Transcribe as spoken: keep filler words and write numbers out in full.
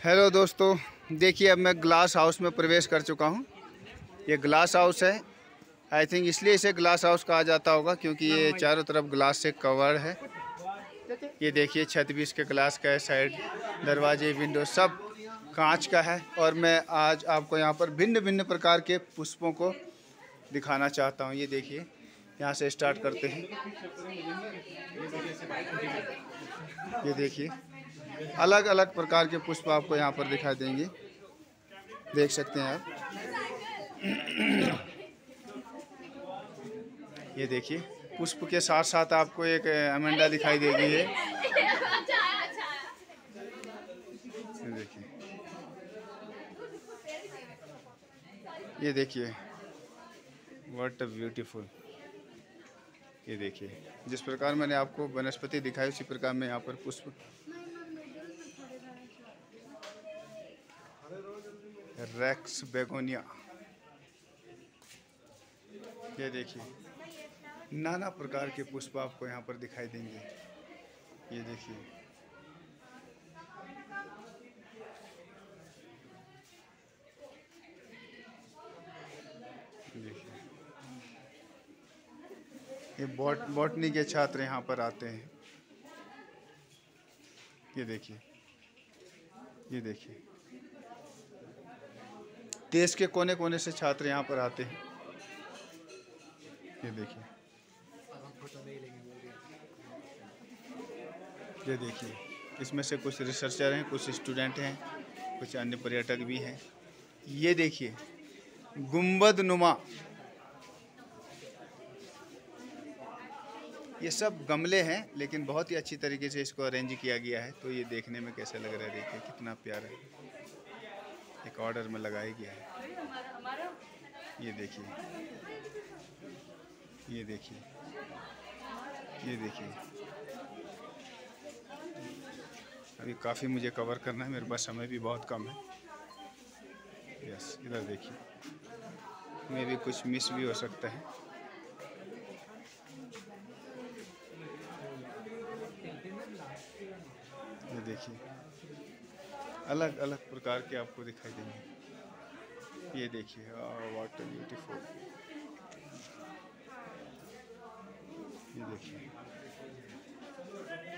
Hello दोस्तों, देखिए अब मैं ग्लास हाउस में प्रवेश कर चुका हूँ। ये ग्लास हाउस है। आई थिंक इसलिए इसे ग्लास हाउस कहा जाता होगा क्योंकि ये चारों तरफ ग्लास से कवर है। ये देखिए छत भी इसके ग्लास का है, साइड दरवाजे विंडो सब कांच का है। और मैं आज आपको यहाँ पर भिन्न भिन्न प्रकार के पुष्पों को दिखाना चाहता हूँ। ये देखिए, यहाँ से स्टार्ट करते हैं। ये देखिए अलग अलग प्रकार के पुष्प आपको यहाँ पर दिखाई देंगे, देख सकते हैं आप। ये देखिए पुष्प के साथ साथ आपको एक अमेंडा दिखाई देगी है। ये देखिए, ये देखिए व्हाट अ ब्यूटीफुल। ये देखिए जिस प्रकार मैंने आपको वनस्पति दिखाई उसी प्रकार में यहाँ पर पुष्प। Rex begonia. ये देखिए नाना प्रकार के पुष्प आपको यहाँ पर दिखाई देंगे। ये देखिए, देखिए ये बॉट बॉटनी के छात्र यहाँ पर आते हैं। ये देखिए, ये देखिए देश के कोने कोने से छात्र यहाँ पर आते हैं। ये देखिए, ये देखिए इसमें से कुछ रिसर्चर हैं, कुछ स्टूडेंट हैं, कुछ अन्य पर्यटक भी हैं। ये देखिए गुंबद नुमा, ये सब गमले हैं लेकिन बहुत ही अच्छी तरीके से इसको अरेंज किया गया है। तो ये देखने में कैसा लग रहा है, देखिए कितना प्यारा है, एक ऑर्डर में लगाया गया है। ये देखिए, ये देखिए, ये देखिए अभी काफ़ी मुझे कवर करना है, मेरे पास समय भी बहुत कम है। यस, इधर देखिए मे भी कुछ मिस भी हो सकता है। ये देखिए अलग अलग प्रकार के आपको दिखाई देंगे। ये देखिए व्हाट अ ब्यूटीफुल। ये देखिए